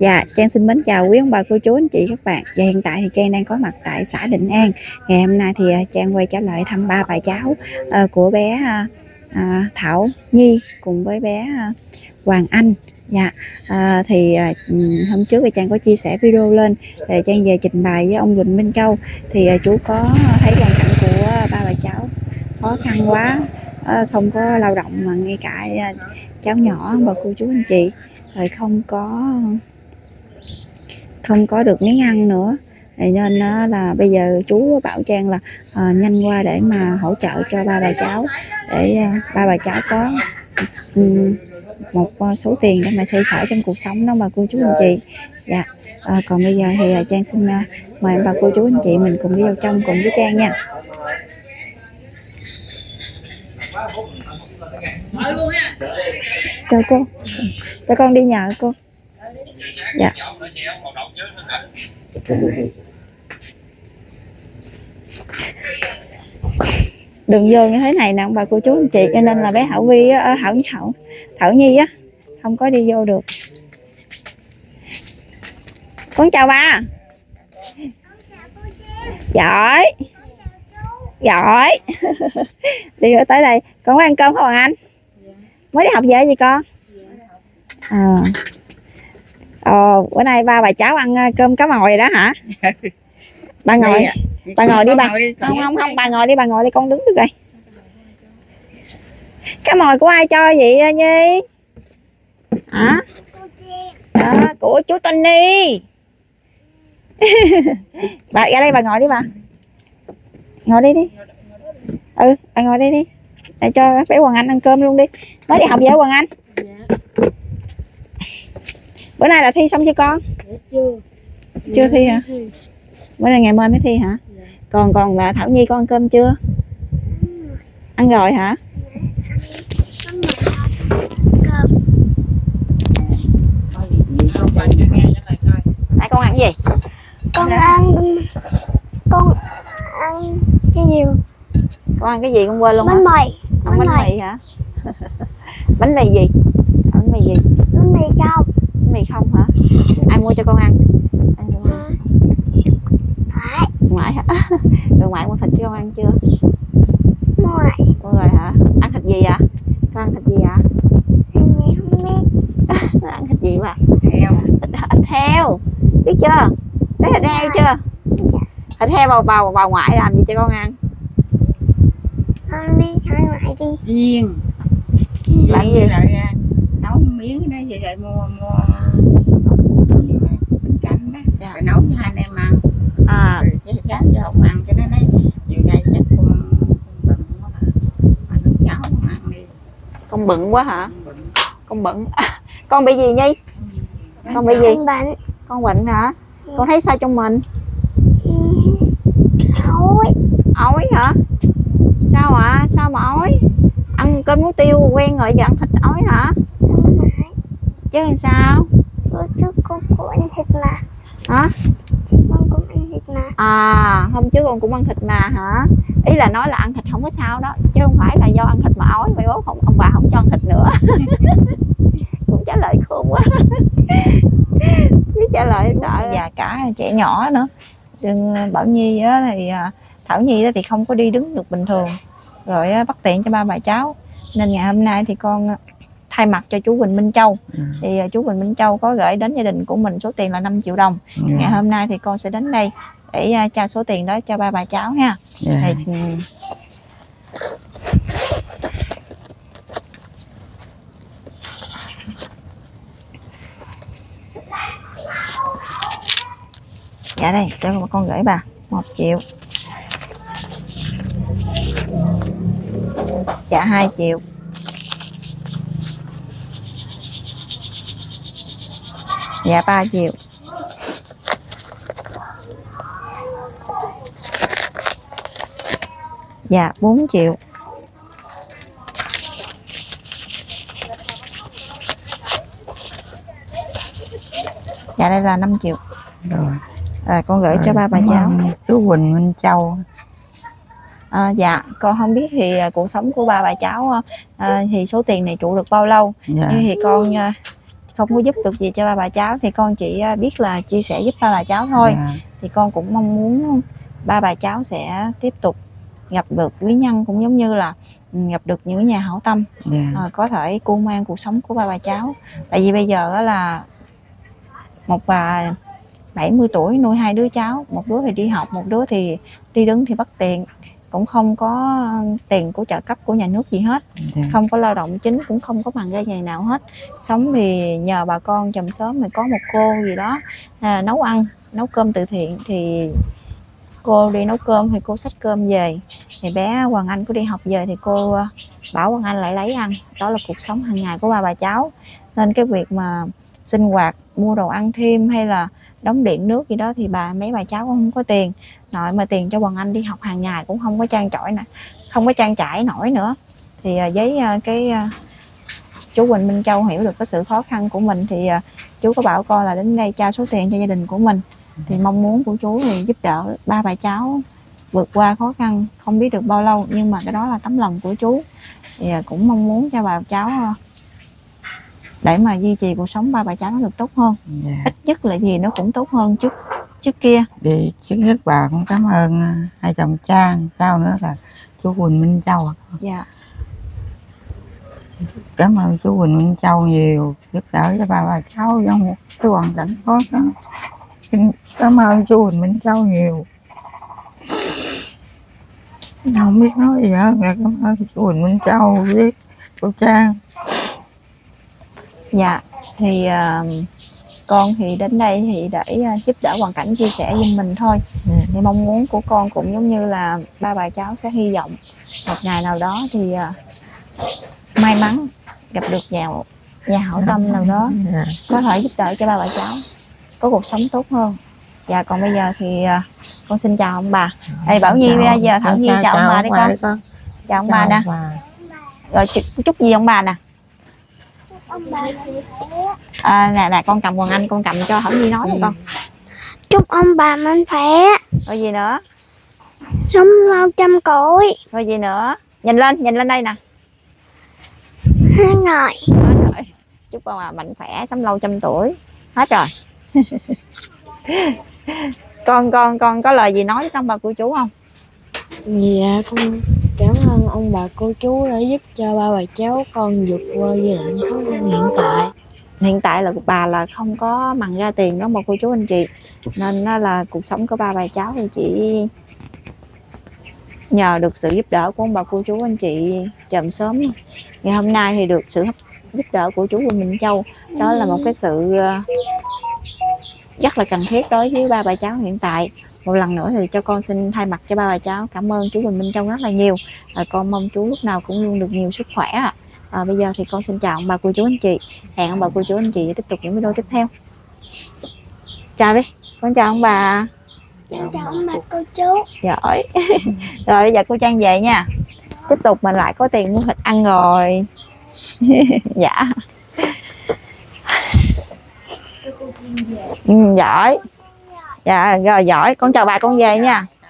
Dạ, Trang xin mến chào quý ông bà cô chú anh chị các bạn. Và hiện tại thì Trang đang có mặt tại xã Định An. Ngày hôm nay thì Trang quay trở lại thăm ba bà cháu của bé Thảo Nhi cùng với bé Hoàng Anh. Dạ, hôm trước thì Trang có chia sẻ video lên để Trang về trình bày với ông Quỳnh Minh Châu. Thì chú có thấy hoàn cảnh của ba bà cháu khó khăn quá, không có lao động mà ngay cả cháu nhỏ bà cô chú anh chị rồi không có được miếng ăn nữa, thì nên là bây giờ chú bảo Trang là nhanh qua để mà hỗ trợ cho ba bà cháu để ba bà cháu có một số tiền để mà xoay sở trong cuộc sống đó bà cô chú anh chị. Dạ, còn bây giờ thì Trang xin mời bà cô chú anh chị mình cùng đi vào trong cùng với Trang nha. Chào cô, cho con đi nhờ cô. Dạ. Đường vô như thế này nè bà cô chú anh chị, cho nên là bé Thảo Nhi á không có đi vô được. Con chào ba. Giỏi giỏi. Đi tới đây con có ăn cơm không anh? Mới đi học về gì con? Bữa nay ba bà cháu ăn cơm cá mòi rồi đó hả? Bà ngồi đi bà. Không, bà ngồi đi con đứng được rồi. Cá mòi của ai cho vậy Nhi? Hả? Của chú Tony. Bà ra đây bà ngồi đi bà. Ngồi đi. Bà ngồi đây đi. Để cho bé Hoàng Anh ăn cơm luôn đi. Mới đi học về Hoàng Anh. Bữa nay là thi xong chưa con? Chưa thi hả? Bữa nay ngày mai mới thi hả? Còn là Thảo Nhi con ăn cơm chưa? Ăn rồi hả? Tại con ăn gì? Con ăn cái gì? Con ăn cái gì con quên luôn hả? Bánh mì. Bánh mì hả? Bánh mì gì? Bánh mì gì? Bánh mì không. Bánh mì không hả? Ai mua cho con ăn? Ngoại hả? Rồi ngoại mua thịt cho con ăn chưa? Ngoại. Mua rồi hả? Ăn thịt gì ạ? Con ăn thịt gì ạ? Em không biết. Ăn thịt gì mà? Thịt heo. Biết chưa? Thấy thịt heo chưa? Thịt heo bà ngoại làm gì cho con ăn? Con biết hai ngoại đi. Chiên. Làm gì? Lại nấu miếng đó vậy mua bánh canh đó. Dạ. Rồi nấu cho hai anh em ăn. Rồi cháu giờ không ăn cho nó nói chiều nay chắc con bận quá mà nước cháu không ăn đi. Con bận quá hả? Con bận. Con bị gì Nhi? Con bị gì? Con bệnh. Con bệnh hả? Con thấy sao trong mình? Ói hả? Sao ạ? Sao mà ói? Ăn cơm muối tiêu quen rồi giờ ăn thịt ói hả? Chứ làm sao? Bữa trước con cũng ăn thịt mà. Hả? Con cũng ăn thịt mà. Hôm trước con cũng ăn thịt mà hả? Ý là nói là ăn thịt không có sao đó, chứ không phải là do ăn thịt mà ói. Mai mốt ông bà không cho ăn thịt nữa. Cũng trả lời khôn quá. Biết trả lời sợ. Và cả trẻ nhỏ nữa. Bảo Nhi á, thì Thảo Nhi á, thì không có đi đứng được bình thường, rồi bất tiện cho ba bà cháu, nên ngày hôm nay thì con thay mặt cho chú Quỳnh Minh Châu. Thì chú Quỳnh Minh Châu có gửi đến gia đình của mình số tiền là 5 triệu đồng. Ngày hôm nay thì con sẽ đến đây để trao số tiền đó cho ba bà cháu ha. Dạ đây, cho con gửi bà 1 triệu. Dạ 2 triệu. Dạ 3 triệu. Dạ 4 triệu. Dạ đây là 5 triệu. Rồi con gửi cho ba bà cháu. Chú Quỳnh Minh Châu. Dạ con không biết thì cuộc sống của ba bà cháu thì số tiền này trụ được bao lâu. Nhưng thì con không có giúp được gì cho ba bà cháu thì con chỉ biết là chia sẻ giúp ba bà cháu thôi. Dạ. Thì con cũng mong muốn ba bà cháu sẽ tiếp tục gặp được quý nhân, cũng giống như là gặp được những nhà hảo tâm Dạ. có thể cưu mang cuộc sống của ba bà cháu. Tại vì bây giờ á là một bà 70 tuổi nuôi 2 đứa cháu, một đứa thì đi học, một đứa thì đi đứng thì bắt tiền, cũng không có tiền của trợ cấp của nhà nước gì hết, Dạ. không có lao động chính, cũng không có bằng cái nghề nào hết. Sống thì nhờ bà con chòm xóm, thì có một cô gì đó nấu ăn, nấu cơm từ thiện, thì cô đi nấu cơm thì cô xách cơm về, thì bé Hoàng Anh có đi học về thì cô bảo Hoàng Anh lại lấy ăn. Đó là cuộc sống hàng ngày của ba bà cháu. Nên cái việc mà sinh hoạt, mua đồ ăn thêm hay là đóng điện nước gì đó thì mấy bà cháu cũng không có tiền. Nội mà tiền cho Hoàng Anh đi học hàng ngày cũng không có trang trải nè, không có trang trải nổi nữa. Thì với chú Huỳnh Minh Châu hiểu được cái sự khó khăn của mình, thì chú có bảo con là đến đây trao số tiền cho gia đình của mình. Thì mong muốn của chú thì giúp đỡ ba bà cháu vượt qua khó khăn không biết được bao lâu, nhưng mà cái đó là tấm lòng của chú. Thì cũng mong muốn cho bà cháu để mà duy trì cuộc sống ba bà cháu nó được tốt hơn. Dạ. Ít nhất là gì nó cũng tốt hơn trước kia. Thì trước nhất bà cũng cảm ơn hai chồng Trang, sau nữa là chú Huỳnh Minh Châu. Dạ. Cảm ơn chú Huỳnh Minh Châu nhiều, giúp đỡ cho ba bà cháu trong một cái hoàn cảnh khó khăn. Xin cảm ơn chú Huỳnh Minh Châu nhiều. Không biết nói gì hơn là cảm ơn chú Huỳnh Minh Châu với cô Trang. Dạ, thì con thì đến đây thì để giúp đỡ hoàn cảnh, chia sẻ với mình thôi. Thì mong muốn của con cũng giống như là ba bà cháu sẽ hy vọng một ngày nào đó thì may mắn gặp được nhà hảo tâm nào đó có thể giúp đỡ cho ba bà cháu có cuộc sống tốt hơn. Dạ, còn bây giờ thì con xin chào ông bà. Đây Bảo Nhi bây giờ Thảo Nhi chào ông bà đi con. Chào ông bà nè. Rồi chúc gì ông bà nè. Ông bà mạnh khỏe. Nè con cầm Hoàng Anh, con cầm cho Thảo Nhi nói đi con. Chúc ông bà mạnh khỏe, Rồi gì nữa? sống lâu trăm tuổi. Rồi gì nữa? Nhìn lên đây nè. Hết rồi. Hết rồi. Chúc ông bà mạnh khỏe, sống lâu trăm tuổi. Hết rồi. con có lời gì nói với ông bà cô chú không? Dạ con cảm ơn ông bà cô chú đã giúp cho ba bà cháu con vượt qua giai đoạn khó khăn hiện tại. Hiện tại là bà là không có mằng ra tiền đó bà cô chú anh chị, nên nó là cuộc sống của ba bà cháu thì chỉ nhờ được sự giúp đỡ của ông bà cô chú anh chị chòm xóm. Ngày hôm nay thì được sự giúp đỡ của chú Huỳnh Minh Châu, đó là một cái sự rất là cần thiết đối với ba bà cháu hiện tại. Một lần nữa thì cho con xin thay mặt cho ba bà cháu cảm ơn chú Huỳnh Minh Châu rất là nhiều. Con mong chú lúc nào cũng luôn được nhiều sức khỏe. Bây giờ thì con xin chào ông bà cô chú anh chị, hẹn ông bà cô chú anh chị tiếp tục những video tiếp theo. Chào đi, con chào ông bà. Chào ông bà cô chú. Giỏi. Rồi bây giờ cô Trang về nha, tiếp tục mình lại có tiền mua thịt ăn rồi. Dạ. Giỏi. Dạ rồi, giỏi, con chào bà con về nha.